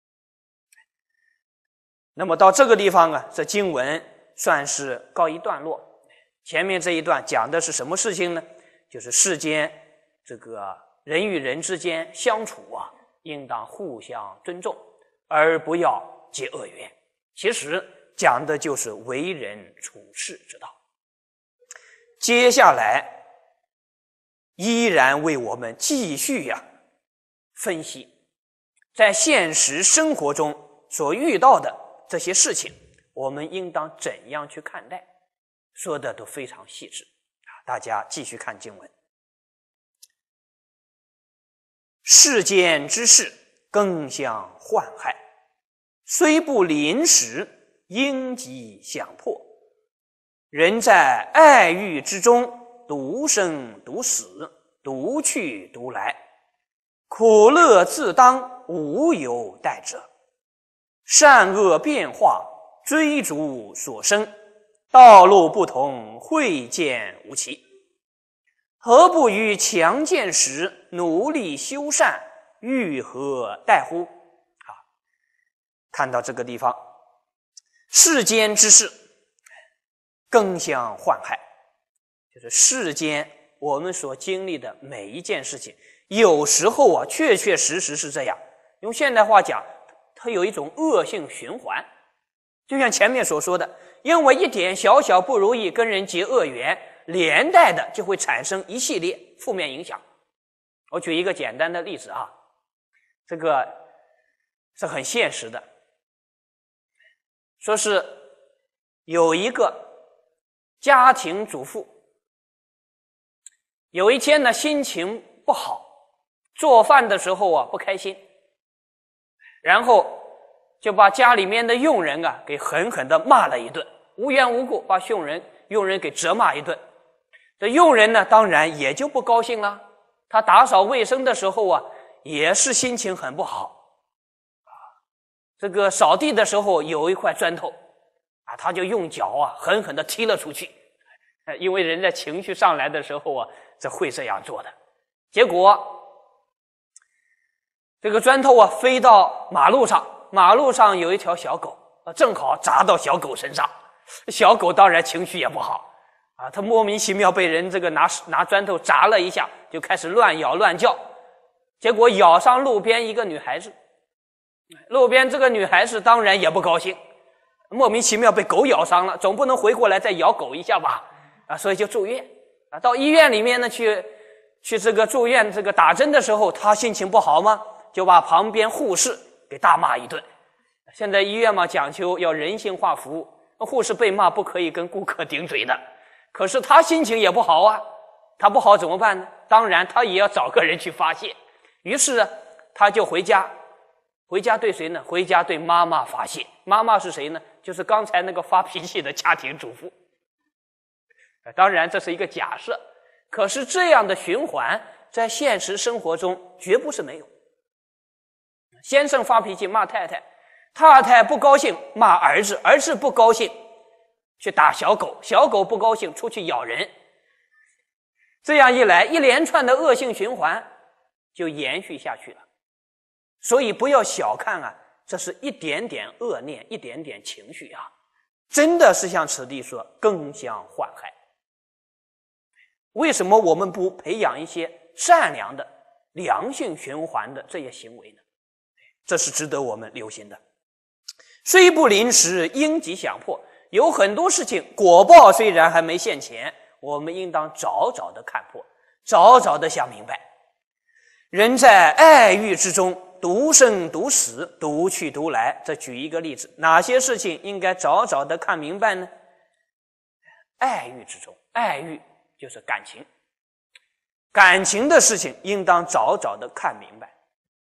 A: 那么到这个地方啊，这经文算是告一段落。前面这一段讲的是什么事情呢？就是世间这个人与人之间相处啊，应当互相尊重，而不要结恶缘。其实讲的就是为人处世之道。接下来依然为我们继续呀、啊、分析在现实生活中所遇到的这些事情，我们应当怎样去看待，说的都非常细致啊！大家继续看经文。世间之事，更相患害，虽不临时，应即想破。人在爱欲之中，独生独死，独去独来，苦乐自当，无有代者。善恶变化，追逐所生，道路不同，会见无期。何不于强健时努力修善，欲何待乎？啊，看到这个地方，世间之事更相患害，就是世间我们所经历的每一件事情，有时候啊，确确实实是这样。用现代话讲，它有一种恶性循环。就像前面所说的，因为一点小小不如意跟人结恶缘，连带的就会产生一系列负面影响。我举一个简单的例子啊，这个是很现实的，说是有一个家庭主妇，有一天呢心情不好，做饭的时候啊不开心，然后就把家里面的佣人啊给狠狠地骂了一顿，无缘无故把佣人佣人给责骂一顿。这佣人呢当然也就不高兴了，他打扫卫生的时候啊也是心情很不好啊。这个扫地的时候有一块砖头啊，他就用脚啊狠狠地踢了出去。因为人在情绪上来的时候啊，这会这样做的。结果这个砖头啊飞到马路上，马路上有一条小狗，正好砸到小狗身上，小狗当然情绪也不好啊，它莫名其妙被人这个拿拿砖头砸了一下，就开始乱咬乱叫，结果咬伤路边一个女孩子。路边这个女孩子当然也不高兴，莫名其妙被狗咬伤了，总不能回过来再咬狗一下吧啊，所以就住院啊。到医院里面呢去去这个住院这个打针的时候，她心情不好嘛，就把旁边护士给大骂一顿。现在医院嘛讲究要人性化服务，护士被骂不可以跟顾客顶嘴的，可是他心情也不好啊，他不好怎么办呢？当然他也要找个人去发泄，于是啊他就回家，回家对谁呢？回家对妈妈发泄。妈妈是谁呢？就是刚才那个发脾气的家庭主妇。当然这是一个假设，可是这样的循环在现实生活中绝不是没有。先生发脾气骂太太，太太不高兴骂儿子，儿子不高兴去打小狗，小狗不高兴出去咬人。这样一来，一连串的恶性循环就延续下去了。所以不要小看啊，这是一点点恶念，一点点情绪啊，真的是像此地说，更相患害。为什么我们不培养一些善良的良性循环的这些行为呢？这是值得我们留心的。虽不临时，应即想破。有很多事情果报虽然还没现前，我们应当早早的看破，早早的想明白。人在爱欲之中，独生独死，独去独来。这举一个例子，哪些事情应该早早的看明白呢？爱欲之中，爱欲就是感情，感情的事情应当早早的看明白。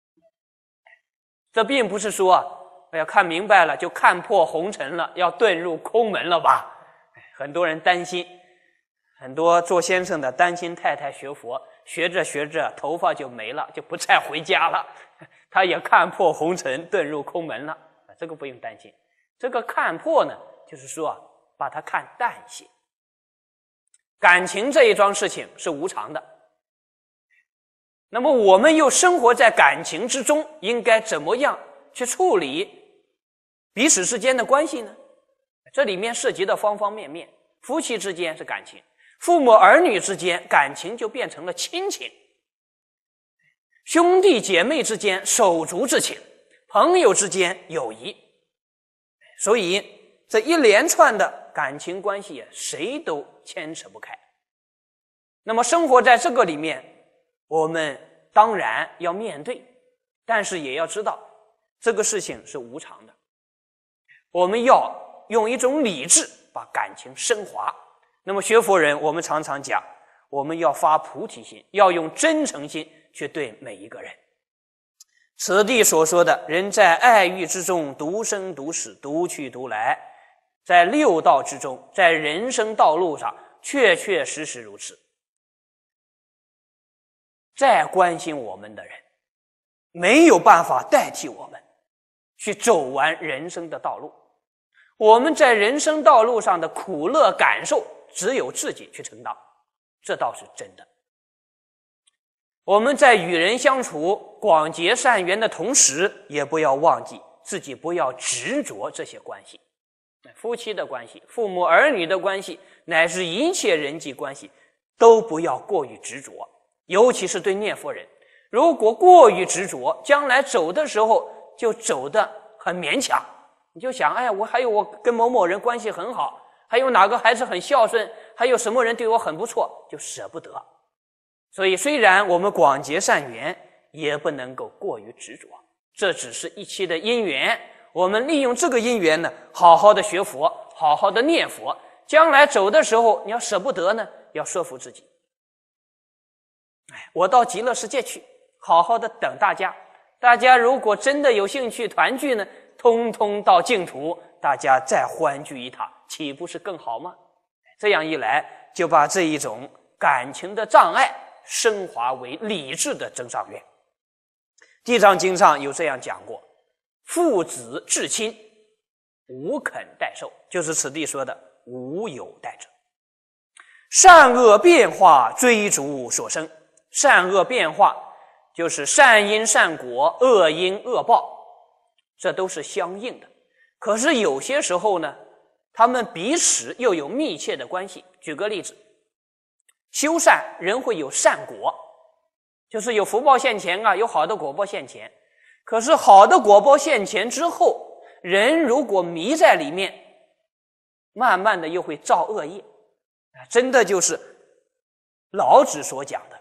A: 这并不是说啊，哎呀，看明白了就看破红尘了，要遁入空门了吧？很多人担心很多做先生的担心太太学佛，学着学着头发就没了，就不再回家了，他也看破红尘，遁入空门了。这个不用担心。这个看破呢，就是说啊，把它看淡些。感情这一桩事情是无常的，那么我们又生活在感情之中，应该怎么样去处理彼此之间的关系呢？这里面涉及的方方面面。夫妻之间是感情，父母儿女之间感情就变成了亲情，兄弟姐妹之间手足之情，朋友之间友谊。所以这一连串的感情关系谁都牵扯不开。那么生活在这个里面，我们当然要面对，但是也要知道这个事情是无常的。我们要用一种理智把感情升华。那么学佛人，我们常常讲，我们要发菩提心，要用真诚心去对每一个人。此地所说的人在爱欲之中独生独死，独去独来，在六道之中，在人生道路上确确实实如此。再关心我们的人，没有办法代替我们去走完人生的道路。我们在人生道路上的苦乐感受，只有自己去承担，这倒是真的。我们在与人相处广结善缘的同时，也不要忘记自己不要执着这些关系，夫妻的关系，父母儿女的关系，乃至一切人际关系，都不要过于执着。尤其是对念佛人，如果过于执着，将来走的时候就走得很勉强。你就想，哎，我还有我跟某某人关系很好，还有哪个孩子很孝顺，还有什么人对我很不错，就舍不得。所以虽然我们广结善缘，也不能够过于执着，这只是一期的因缘，我们利用这个因缘呢，好好的学佛，好好的念佛，将来走的时候你要舍不得呢，要说服自己，哎，我到极乐世界去，好好的等大家，大家如果真的有兴趣团聚呢，通通到净土，大家再欢聚一堂，岂不是更好吗？这样一来，就把这一种感情的障碍升华为理智的增上缘。地藏经上有这样讲过，父子至亲，无肯代受，就是此地说的无有代者。善恶变化，追逐所生。善恶变化就是善因善果，恶因恶报，这都是相应的。可是有些时候呢，他们彼此又有密切的关系。举个例子，修善人会有善果，就是有福报现前啊，有好的果报现前。可是好的果报现前之后，人如果迷在里面，慢慢的又会造恶业。真的就是老子所讲的，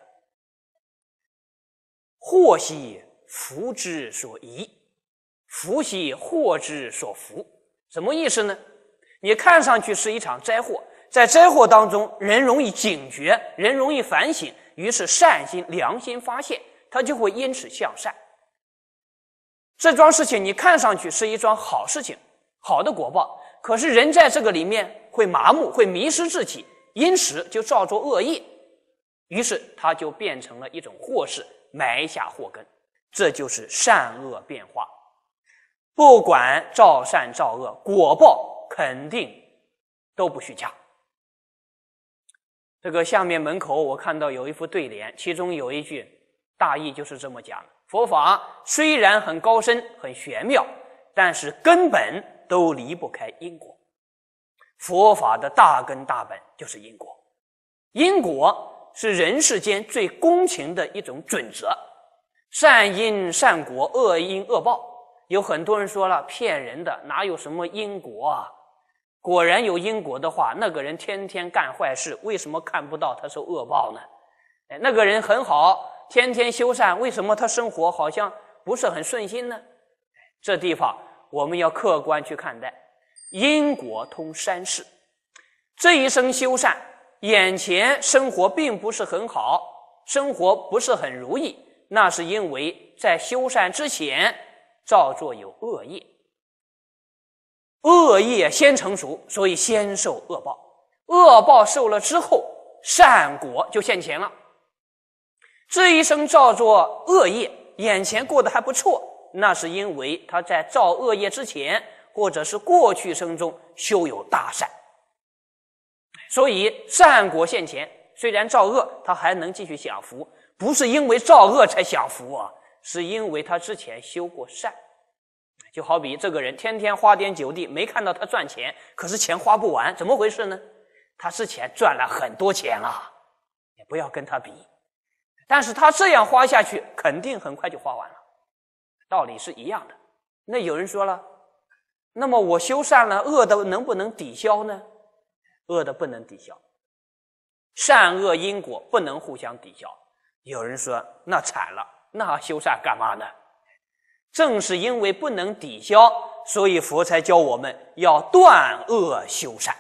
A: 祸兮福之所宜，福兮祸之所伏。什么意思呢？你看上去是一场灾祸，在灾祸当中，人容易警觉，人容易反省，于是善心良心发现，他就会因此向善。这桩事情你看上去是一桩好事情，好的果报，可是人在这个里面会麻木，会迷失自己，因此就造作恶业，于是它就变成了一种祸事，埋下祸根。这就是善恶变化，不管造善造恶，果报肯定都不虚假。这个下面门口我看到有一副对联，其中有一句大意就是这么讲的：佛法虽然很高深很玄妙，但是根本都离不开因果。佛法的大根大本就是因果，因果是人世间最公平的一种准则，善因善果，恶因恶报。有很多人说了，骗人的，哪有什么因果啊？果然有因果的话，那个人天天干坏事，为什么看不到他受恶报呢？那个人很好，天天修善，为什么他生活好像不是很顺心呢？这地方我们要客观去看待，因果通三世。这一生修善，眼前生活并不是很好，生活不是很如意，那是因为在修善之前造作有恶业，恶业先成熟，所以先受恶报。恶报受了之后， 善果就现前了。这一生造作恶业，眼前过得还不错，那是因为他在造恶业之前，或者是过去生中修有大善，所以善果现前。虽然造恶，他还能继续享福，不是因为造恶才享福啊，是因为他之前修过善。就好比这个人天天花天酒地，没看到他赚钱，可是钱花不完，怎么回事呢？他之前赚了很多钱啊，也不要跟他比。但是他这样花下去，肯定很快就花完了，道理是一样的。那有人说了，那么我修善了，恶的能不能抵消呢？恶的不能抵消，善恶因果不能互相抵消。有人说那惨了，那修善干嘛呢？正是因为不能抵消，所以佛才教我们要断恶修善，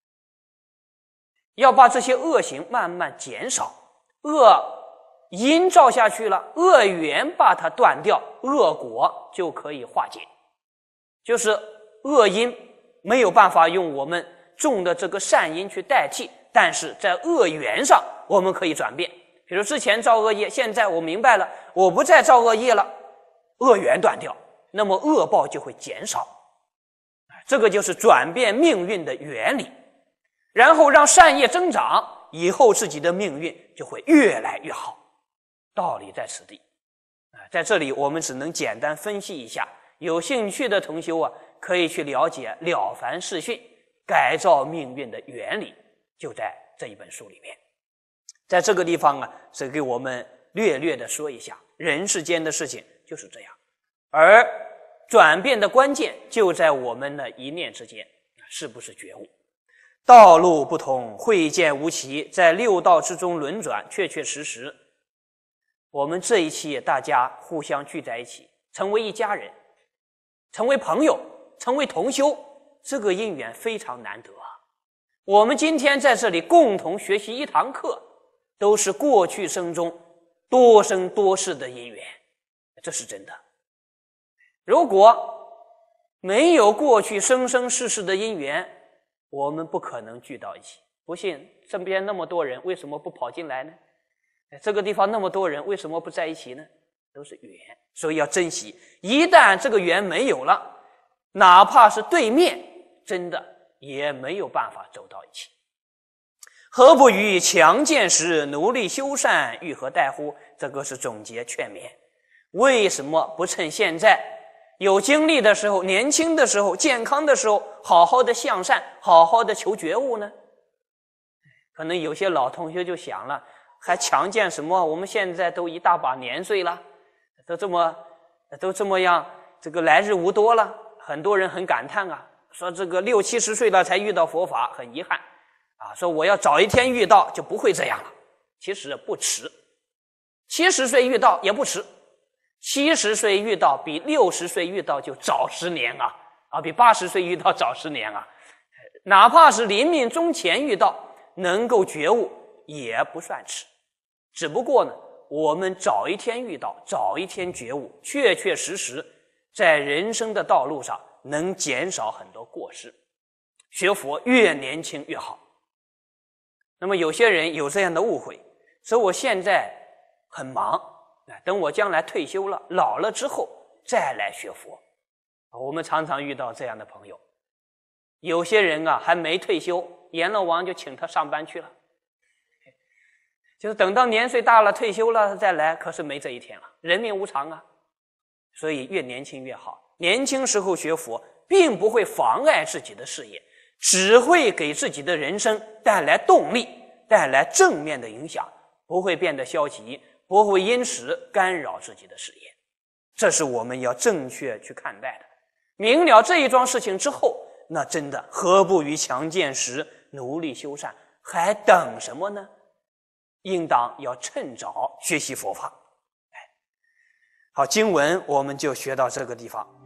A: 要把这些恶行慢慢减少，恶因造下去了，恶缘把它断掉，恶果就可以化解。就是恶因没有办法用我们种的这个善因去代替，但是在恶缘上我们可以转变。比如之前造恶业，现在我明白了，我不再造恶业了，恶缘断掉，那么恶报就会减少。这个就是转变命运的原理，然后让善业增长，以后自己的命运就会越来越好。道理在此地，在这里我们只能简单分析一下，有兴趣的同修啊，可以去了解《了凡四训》改造命运的原理，就在这一本书里面。在这个地方啊，是给我们略略的说一下，人世间的事情就是这样，而转变的关键就在我们的一念之间，是不是觉悟？道路不同，慧见无期，在六道之中轮转，确确实实。我们这一期大家互相聚在一起，成为一家人，成为朋友，成为同修，这个因缘非常难得啊。我们今天在这里共同学习一堂课，都是过去生中多生多世的因缘，这是真的。如果没有过去生生世世的因缘，我们不可能聚到一起。不信身边那么多人，为什么不跑进来呢？这个地方那么多人，为什么不在一起呢？都是缘，所以要珍惜。一旦这个缘没有了，哪怕是对面，真的也没有办法走到一起。何不于强健时努力修善，欲何待乎？这个是总结劝勉。为什么不趁现在有精力的时候，年轻的时候，健康的时候，好好的向善，好好的求觉悟呢？可能有些老同学就想了，还强健什么？我们现在都一大把年岁了，都这么都这么样，这个来日无多了。很多人很感叹啊，说这个六七十岁了才遇到佛法，很遗憾啊，说我要早一天遇到就不会这样了。其实不迟，七十岁遇到也不迟，七十岁遇到比六十岁遇到就早十年啊，啊，比八十岁遇到早十年啊。哪怕是临命终前遇到，能够觉悟也不算迟。只不过呢，我们早一天遇到，早一天觉悟，确确实实在人生的道路上能减少很多过失。学佛越年轻越好。那么有些人有这样的误会，说我现在很忙，等我将来退休了，老了之后再来学佛。我们常常遇到这样的朋友，有些人啊还没退休，阎罗王就请他上班去了，就是等到年岁大了退休了再来，可是没这一天了，人命无常啊。所以越年轻越好，年轻时候学佛并不会妨碍自己的事业，只会给自己的人生带来动力，带来正面的影响，不会变得消极，不会因此干扰自己的事业。这是我们要正确去看待的。明了这一桩事情之后，那真的何不于强健时努力修善，还等什么呢？应当要趁早学习佛法。好，经文我们就学到这个地方。